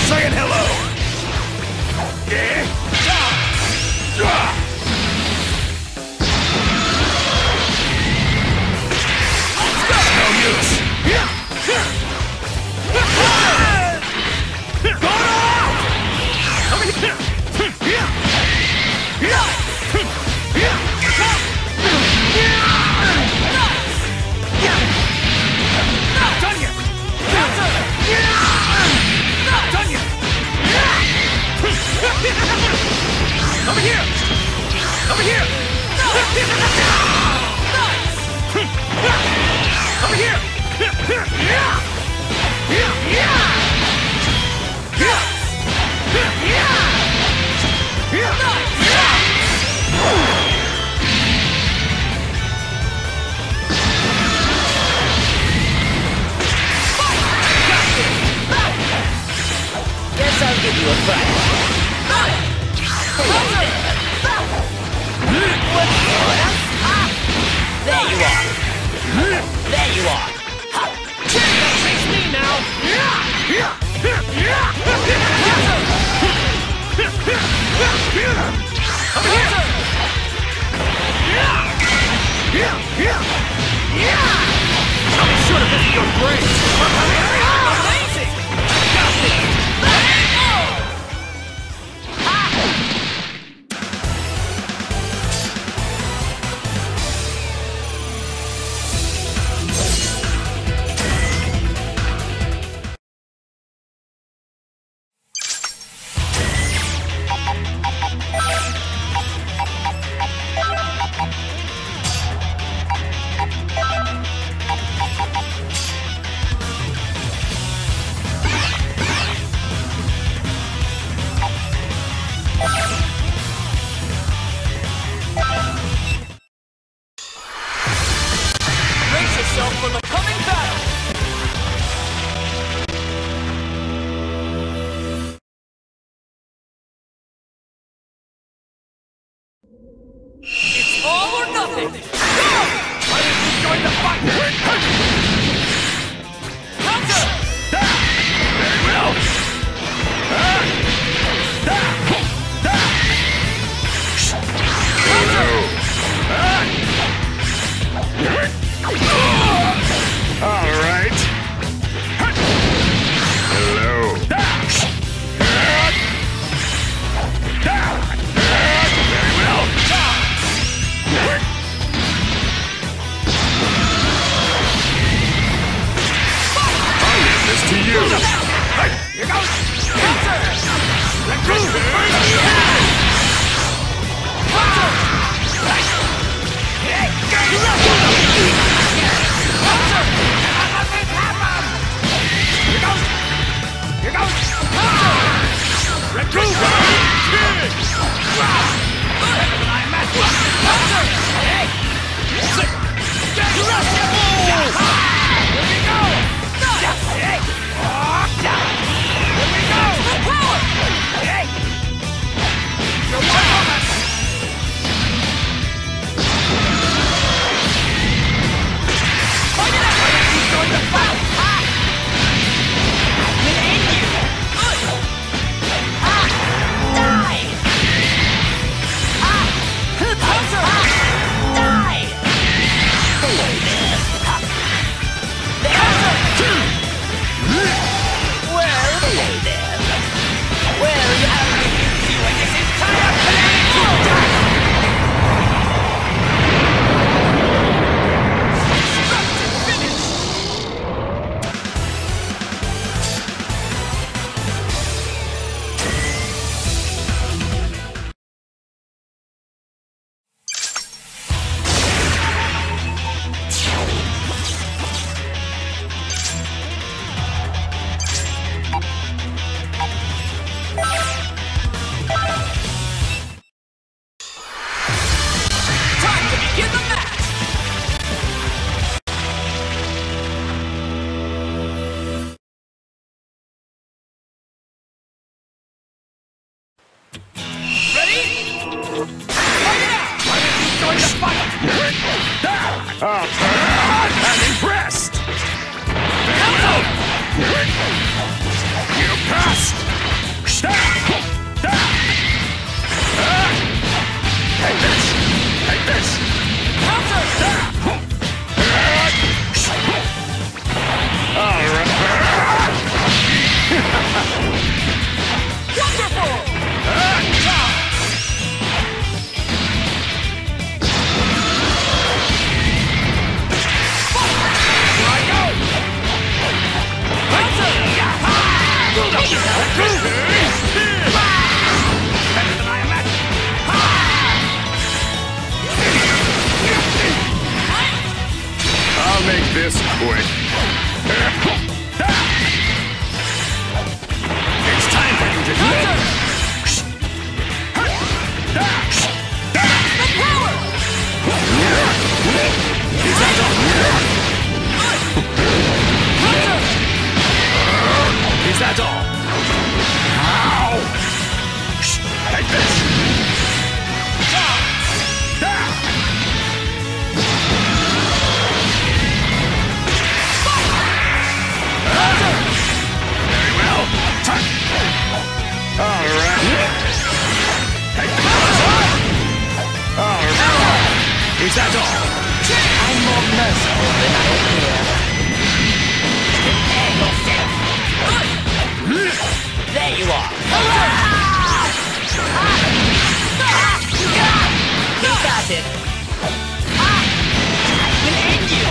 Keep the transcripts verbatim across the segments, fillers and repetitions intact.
saying hello. Yeah. No use. Over here! Over here! Over here! Guess I'll give you a fight. There you are. There you are. Don't chase me now! I'll be sure to visit your grave! Amazing! Brace yourself for the coming battle! It's all or nothing! Go! Why didn't you join the fight? Counter! Very well! All right. Hello. Very well. I'll leave this to you. Here goes. Counter! Here goes. Red Kid! Better than I imagined. Hey! Here we go! Hey! Here we go! Hey! You're one of us! Fight it out! He's going to fight! We'll end you! Ah! Die! Ah! Counter! Die! Hello there! Counter! Well, hello there! Well, you haven't been used to in this entire planet to die! Time to begin the match! Ready? Fight it out! Why didn't you join the fight? Oh, I'm impressed! Counter! You passed! this quick. It's time for you to do it! The power! Is that all? Is that all? Ow! Like this! Very well. All right. All right. Is that all? I'm more merciful than I appear. Prepare yourself. There you are. You got it. I will end you.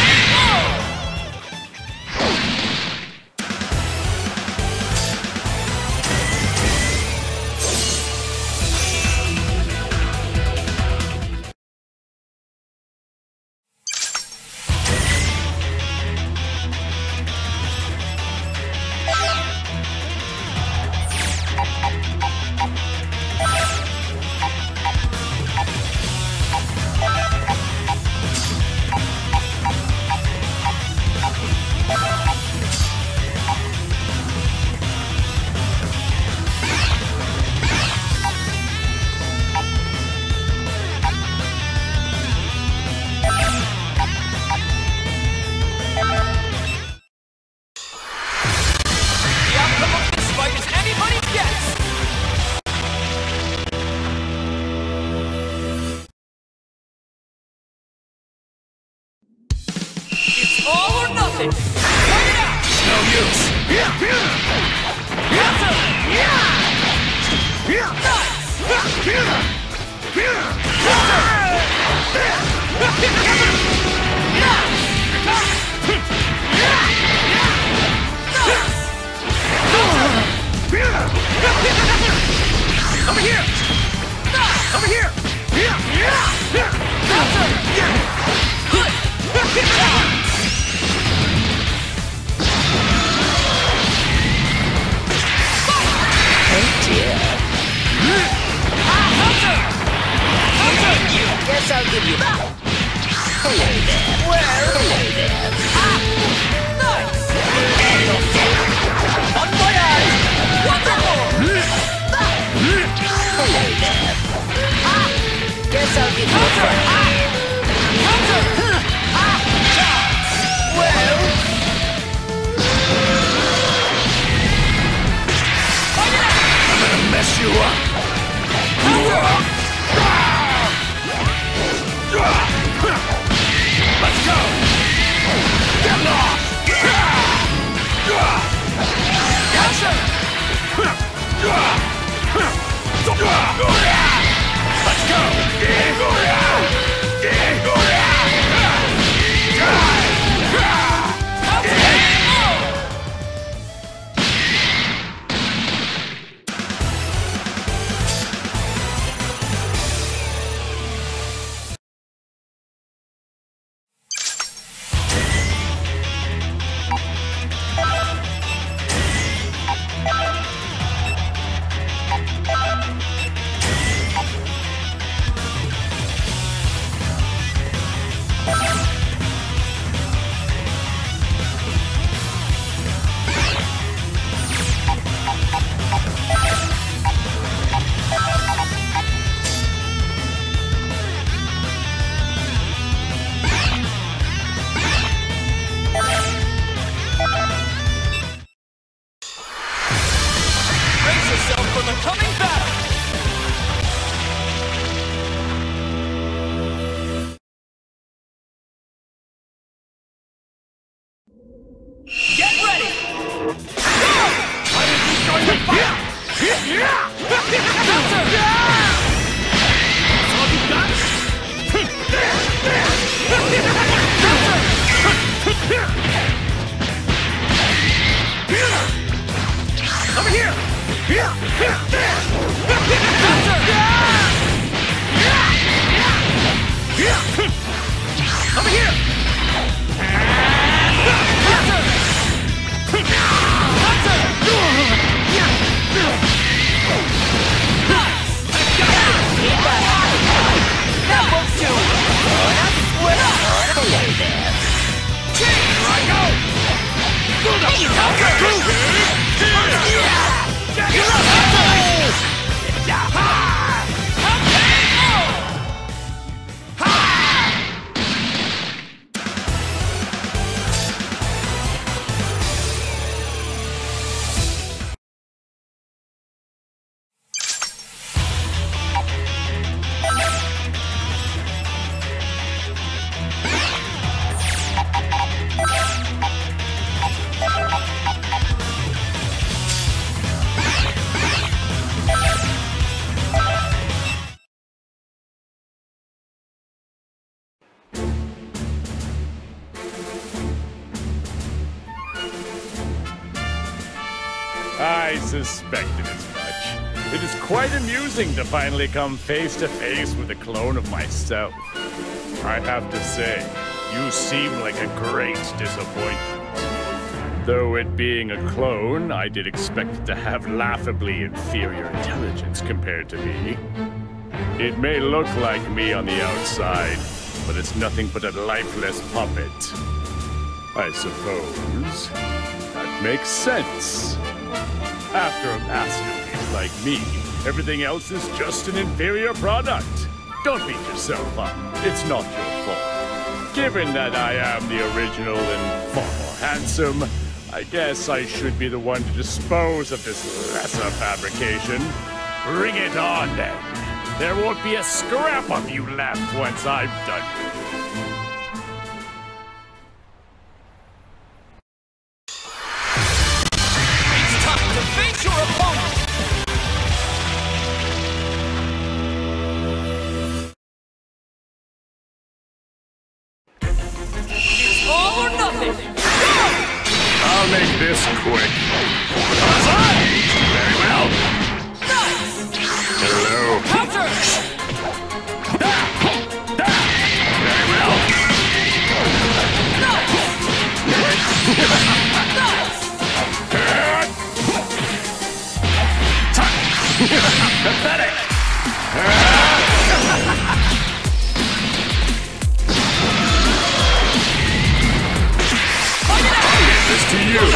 All or nothing! Fight it out! No use! Over here! Over here! Guess I'll give you that. Hello there. Well, hello there. Ah! Nice! On my eyes! Wonderful! Hello there. Ah! Guess I'll give you a friend. Ah! Ah! Well... I'm gonna mess you up! Let's go! Get lost! Gotcha! Let's go! Over here! I suspected as much. It is quite amusing to finally come face to face with a clone of myself. I have to say, you seem like a great disappointment. Though it being a clone, I did expect it to have laughably inferior intelligence compared to me. It may look like me on the outside, but it's nothing but a lifeless puppet. I suppose that makes sense. After a masterpiece like me, everything else is just an inferior product. Don't beat yourself up. It's not your fault. Given that I am the original and far more handsome, I guess I should be the one to dispose of this lesser fabrication. Bring it on, then. There won't be a scrap of you left once I'm done with you. I'll make this quick. Very well. Nice! Hello. Counter! Very well. Nice! Pathetic. This to you.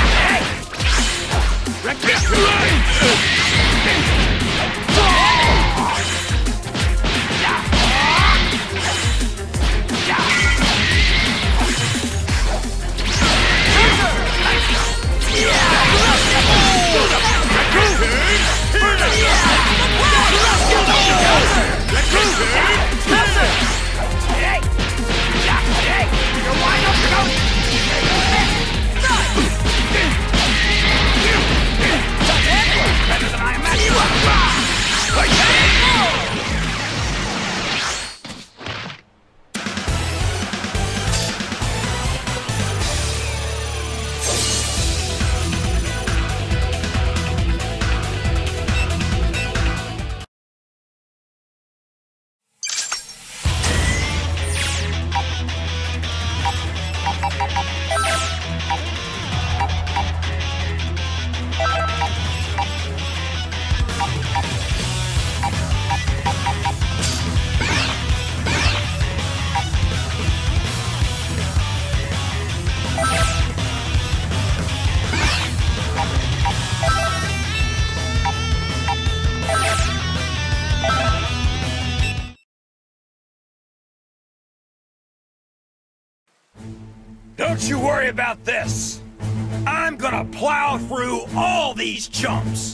Don't you worry about this! I'm gonna plow through all these chumps!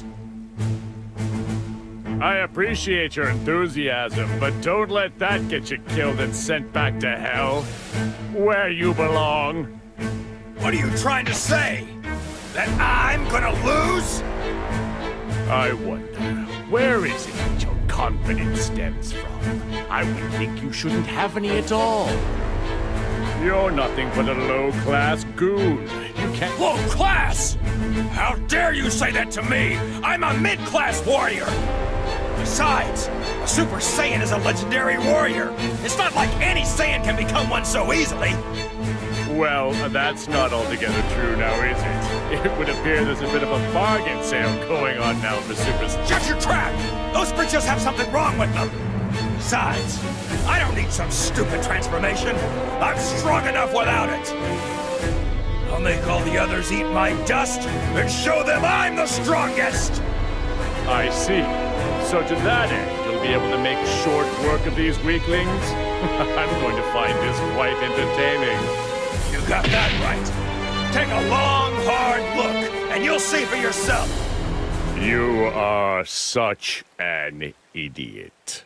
I appreciate your enthusiasm, but don't let that get you killed and sent back to hell, where you belong. What are you trying to say? That I'm gonna lose? I wonder, where is it that your confidence stems from? I would think you shouldn't have any at all. You're nothing but a low-class goon. You can't— Low class? How dare you say that to me? I'm a mid-class warrior! Besides, a Super Saiyan is a legendary warrior. It's not like any Saiyan can become one so easily. Well, that's not altogether true now, is it? It would appear there's a bit of a bargain sale going on now for Super Saiyan. Shut your trap! Those bridges have something wrong with them! Besides, I don't need some stupid transformation. I'm strong enough without it. I'll make all the others eat my dust and show them I'm the strongest! I see. So to that end, you'll be able to make short work of these weaklings? I'm going to find this quite entertaining. You got that right. Take a long, hard look, and you'll see for yourself. You are such an idiot.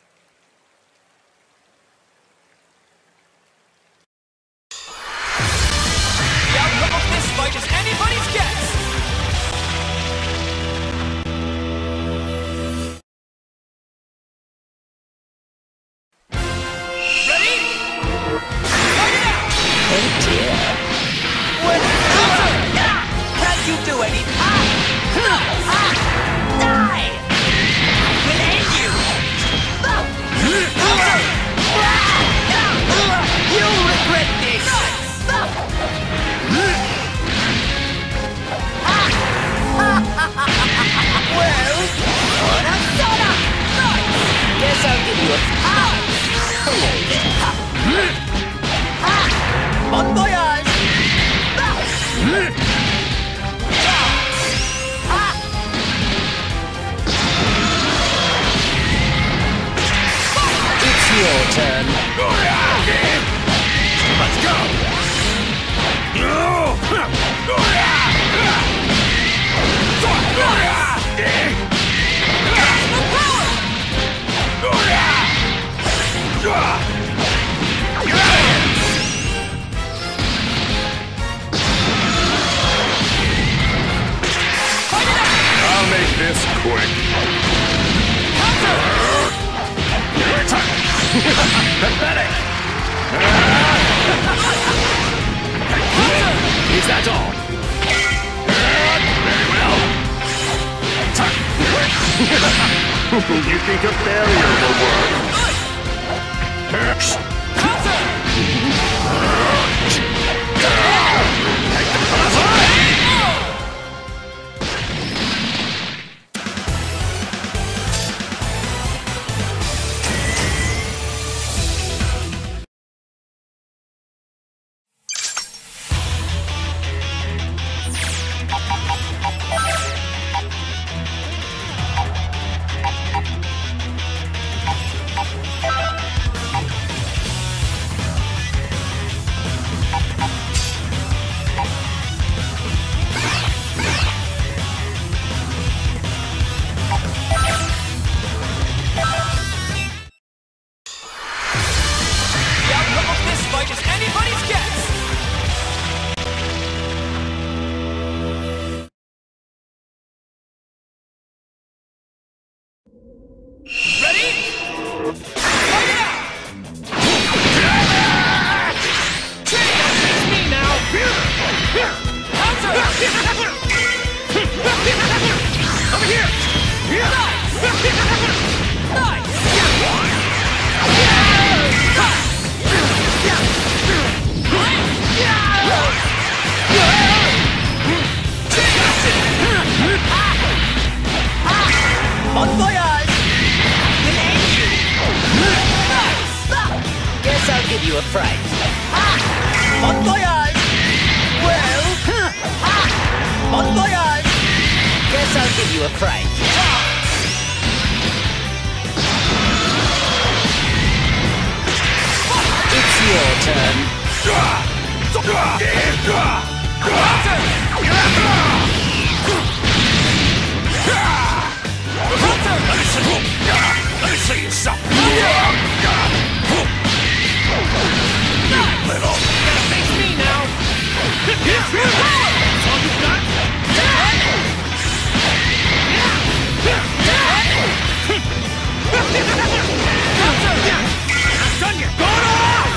The outcome of this fight is anybody's guess! Ready? Fight it out! Oh dear. What? Can't you do any? Ah! Ah! Die! I will end you! You'll regret this! Well, Sora, Sora! Guess I'll give you a... Hello there. Bon voyage! It's your turn. Let's go! I'll make this quick. Pathetic! Is that all? Very well. You think a barrier will work? The outcome of this fight is anybody's guess! Ready? Fight it out! That's me now! Counter! Over here! Nice! Bon voyage! Will end you! Guess I'll give you a fright. Bon voyage! Well... Bon voyage! Guess I'll give you a fright. It's your turn. Let me see you something! You little... Face me now! That's all you got? I'm done yet! Go on!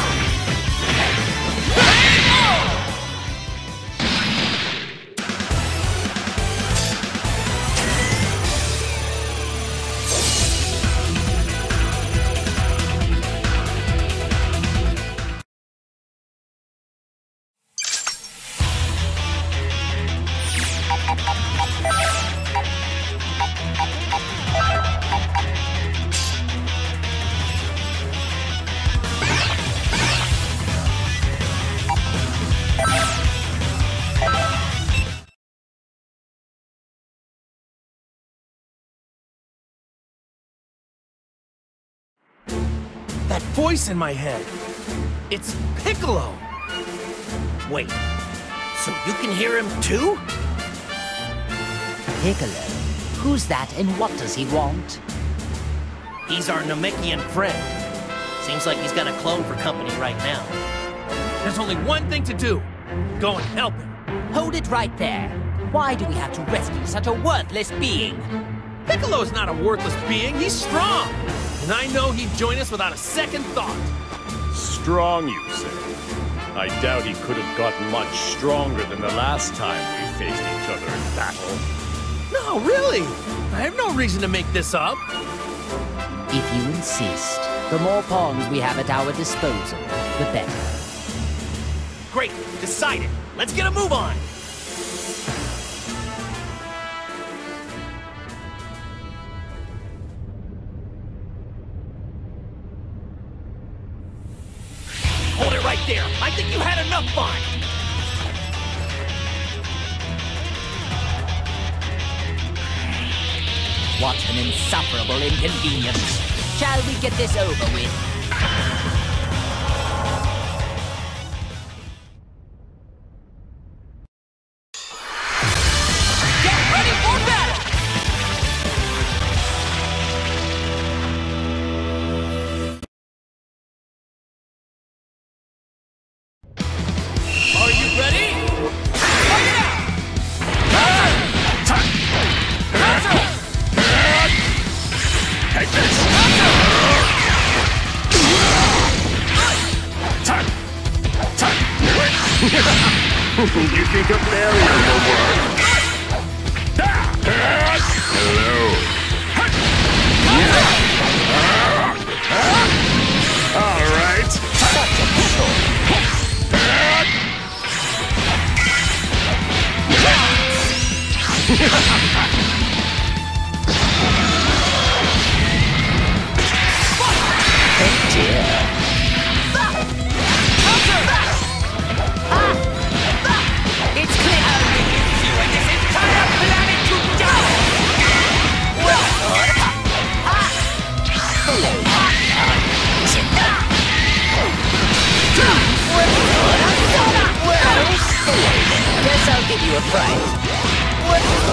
voice in my head. It's Piccolo. Wait, so you can hear him too? Piccolo? Who's that and what does he want? He's our Namekian friend. Seems like he's got a clone for company right now. There's only one thing to do. Go and help him. Hold it right there. Why do we have to rescue such a worthless being? Piccolo's not a worthless being, he's strong! And I know he'd join us without a second thought. Strong, you say? I doubt he could have gotten much stronger than the last time we faced each other in battle. No, really! I have no reason to make this up. If you insist, the more pawns we have at our disposal, the better. Great, decided. Let's get a move on. Hold it right there. I think you had enough fun. What an insufferable inconvenience. Shall we get this over with? Get ready for battle! Are you ready? Fight it out! Take this! You think a barrier will work? Hello. All right. It's clear! You and this entire planet to die! Guess I'll give you a fright.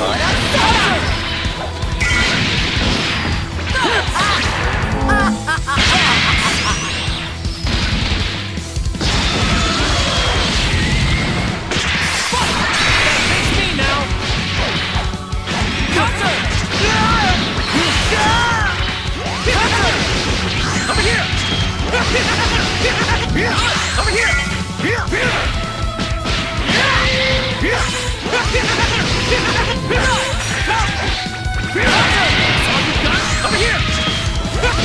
Face me now! Counter! Over here! Over here! Over here!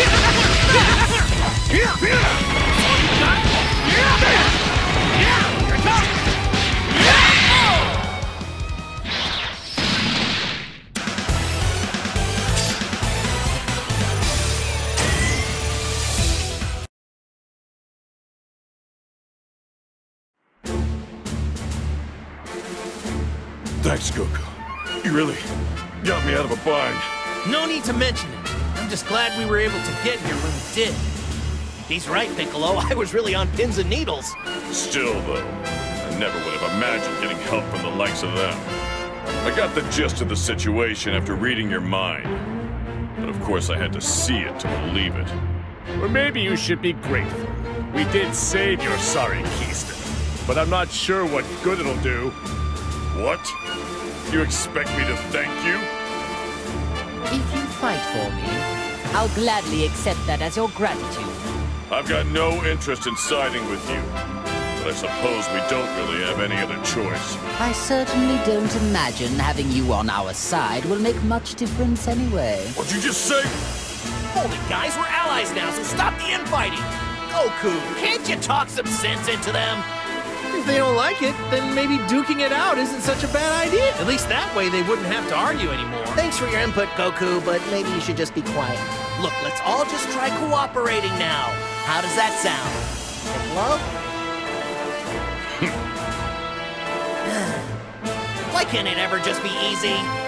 Thanks, Goku. You really got me out of a bind. No need to mention it. I'm just glad we were able to get here when we did. He's right, Piccolo. I was really on pins and needles. Still, though, I never would have imagined getting help from the likes of them. I got the gist of the situation after reading your mind. But of course I had to see it to believe it. Or maybe you should be grateful. We did save your sorry Keystone, but I'm not sure what good it'll do. What? You expect me to thank you? If you fight for me, I'll gladly accept that as your gratitude. I've got no interest in siding with you, but I suppose we don't really have any other choice. I certainly don't imagine having you on our side will make much difference anyway. What'd you just say? Hold it, guys. We're allies now, so stop the infighting. Goku, can't you talk some sense into them? If they don't like it, then maybe duking it out isn't such a bad idea. At least that way they wouldn't have to argue anymore. Thanks for your input, Goku, but maybe you should just be quiet. Look, let's all just try cooperating now. How does that sound? Piccolo? Why can't it ever just be easy?